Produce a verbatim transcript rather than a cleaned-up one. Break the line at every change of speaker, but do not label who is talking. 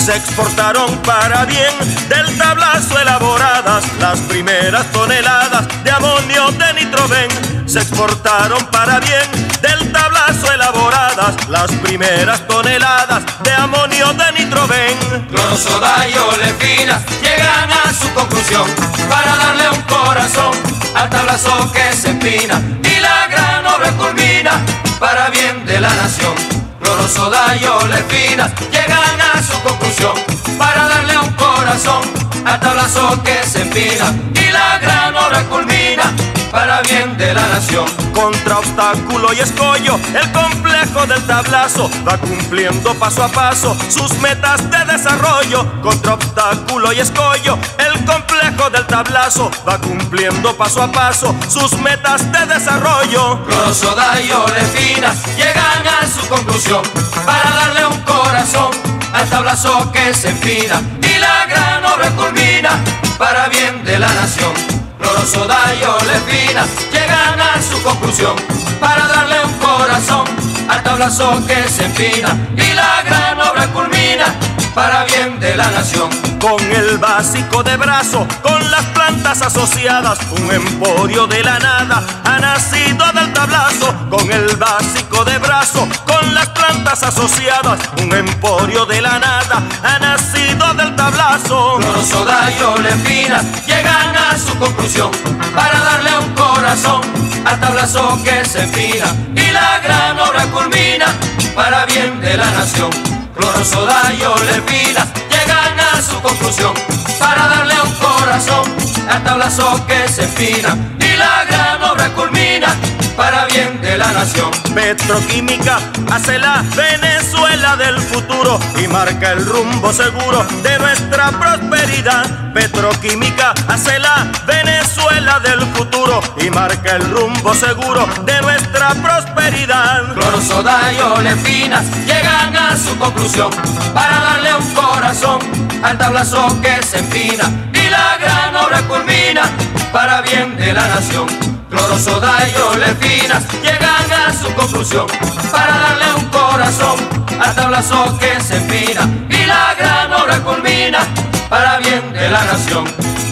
Se exportaron para bien del tablazo elaboradas las primeras toneladas de amonio de nitroben. Se exportaron para bien del tablazo elaboradas las primeras toneladas de amonio de nitroben.
Cloro, soda y olefinas llegan a su conclusión para darle un corazón al tablazo que se empina y la gran obra culmina para bien de la nación. Cloro, soda y olefinas llegan a su conclusión para darle un corazón al tablazo que se empina y la gran obra culmina para bien de la nación.
Contra obstáculo y escollo, el complejo del tablazo va cumpliendo paso a paso sus metas de desarrollo. Contra obstáculo y escollo, el complejo del tablazo va cumpliendo paso a paso sus metas de desarrollo.
Cloro, soda y olefinas llegan a su conclusión para darle un corazón al tablazo que se empina y la gran obra culmina para bien de la nación. Cloro, soda y olefinas llegan a su conclusión para darle un corazón al tablazo que se empina y la gran obra culmina para bien de la nación.
Con el básico de brazo, con las plantas asociadas, un emporio de la nada ha nacido del tablazo. Con el básico de brazo, con las plantas asociadas, un emporio de la nada ha nacido del tablazo.
Cloro, soda y olefinas llegan a su conclusión para darle un corazón al tablazo que se empina y la gran obra culmina para bien de la nación. Cloro, soda y olefinas llegan a su conclusión para darle un corazón al tablazo que se empina y la gran obra culmina para bien de la nación.
Petroquímica hace la Venezuela del futuro y marca el rumbo seguro de nuestra prosperidad. Petroquímica hace la Venezuela del futuro y marca el rumbo seguro de nuestra prosperidad.
Cloro, soda y olefinas llegan a su conclusión para darle un corazón al tablazo que se empina y la gran obra culmina para bien de la nación. Cloro, soda y olefinas llegan a su conclusión para darle un corazón al tablazo que se empina y la gran obra culmina para bien de la nación.